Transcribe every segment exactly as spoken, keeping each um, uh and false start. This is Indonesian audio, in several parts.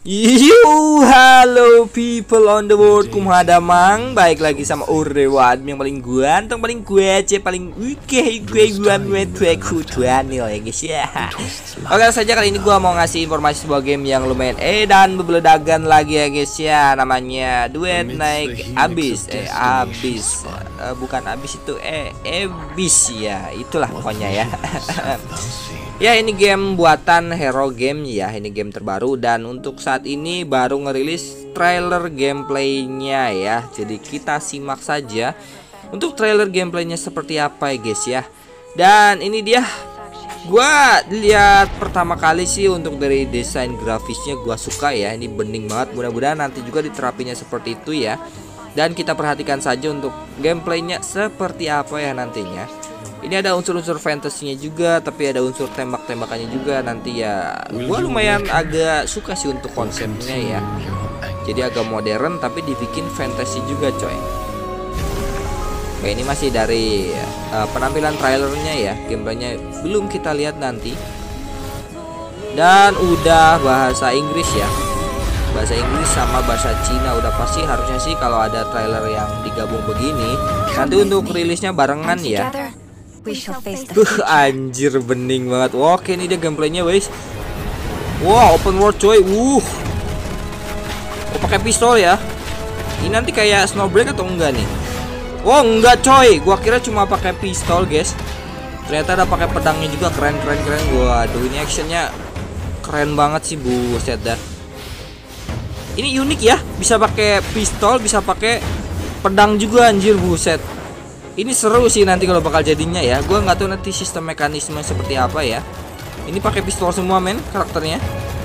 Yo, halo people on the world, kumada mang, baik lagi sama Urewan yang paling ganteng, paling gue aja, paling oke, gue guan gue tuh kutuan nih ya guys ya. Oke saja kali ini gue mau ngasih informasi sebuah game yang lumayan eh dan bebeledagan lagi ya guys ya, namanya Duet Naik Abis, eh abis, uh, bukan abis itu eh ebis ya, itulah pokoknya ya. Ya ini game buatan Hero Game ya, ini game terbaru dan untuk saat ini baru ngerilis trailer gameplaynya ya. Jadi kita simak saja untuk trailer gameplaynya seperti apa ya guys ya. Dan ini dia, gua lihat pertama kali sih untuk dari desain grafisnya gua suka ya, ini bening banget. Mudah-mudahan nanti juga diterapinya seperti itu ya. Dan kita perhatikan saja untuk gameplaynya seperti apa ya nantinya. Ini ada unsur-unsur fantasinya juga, tapi ada unsur tembak-tembakannya juga nanti ya. Gua lumayan agak suka sih untuk konsepnya ya. Jadi agak modern tapi dibikin fantasi juga coy. Oke, ini masih dari uh, penampilan trailernya ya. Gameplaynya belum kita lihat nanti. Dan udah bahasa Inggris ya. Bahasa Inggris sama bahasa Cina udah pasti harusnya sih kalau ada trailer yang digabung begini. Nanti untuk rilisnya barengan ya. Uh, anjir bening banget. Wah, oke ini dia gameplaynya guys. Wah, wow, open world coy. Uh. Oh, pakai pistol ya. Ini nanti kayak Snowbreak atau enggak nih? Oh, enggak coy. Gua kira cuma pakai pistol, guys. Ternyata ada pakai pedangnya juga. Keren keren keren. Waduh, ini actionnya keren banget sih, buset dah. Ini unik ya. Bisa pakai pistol, bisa pakai pedang juga anjir, buset. Ini seru sih nanti kalau bakal jadinya ya. Gua nggak tahu nanti sistem mekanisme seperti apa ya. Ini pakai pistol semua men karakternya.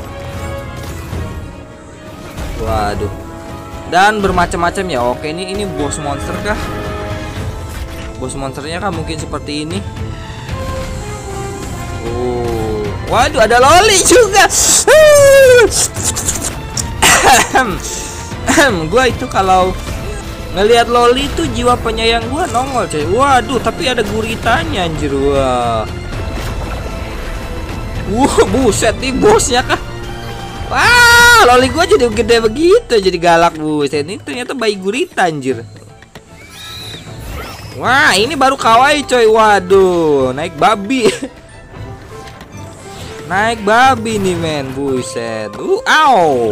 Waduh. Dan bermacam-macam ya. Oke, ini ini bos monster kah? Bos monsternya kah mungkin seperti ini. Oh. Waduh, ada loli juga. Gua itu kalau ngelihat loli itu jiwa penyayang gua nongol coy. Waduh, tapi ada guritanya anjir. Wah. Wah, buset nih bosnya kah? Wah, loli gua jadi gede begitu, jadi galak buset. Ini ternyata bayi gurita anjir. Wah, ini baru kawaii coy. Waduh, naik babi. Naik babi nih men, buset. Uh, au.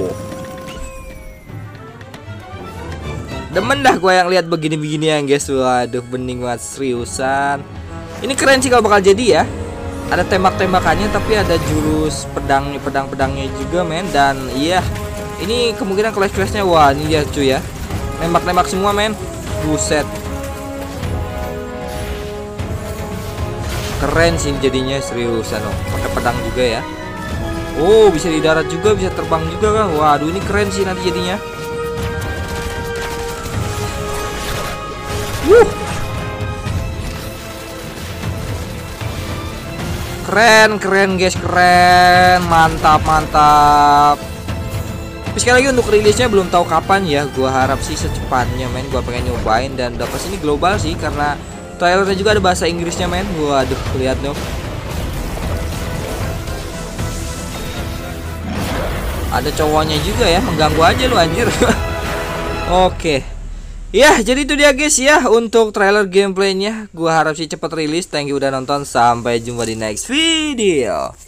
Demen dah gue yang lihat begini-begini ya guys. Waduh, bening banget seriusan. Ini keren sih kalau bakal jadi ya. Ada tembak-tembakannya tapi ada jurus pedangnya, pedang-pedangnya juga men. Dan iya, ini kemungkinan clash-clashnya. Wah, ini dia cuy ya. Nembak-nembak semua men. Buset. Keren sih jadinya seriusan loh. Pakai pedang juga ya. Oh, bisa di darat juga, bisa terbang juga kah? Waduh, ini keren sih nanti jadinya. Wuh. Keren keren guys, keren, mantap mantap. Tapi sekali lagi untuk rilisnya belum tahu kapan ya. Gua harap sih secepatnya men. Gua pengen nyobain dan udah pas ini global sih karena trailernya juga ada bahasa Inggrisnya men. Waduh, lihat dong. Ada cowoknya juga ya, mengganggu aja lu anjir. Oke. Ya, jadi itu dia guys ya untuk trailer gameplaynya. Gua harap sih cepat rilis. Thank you udah nonton. Sampai jumpa di next video.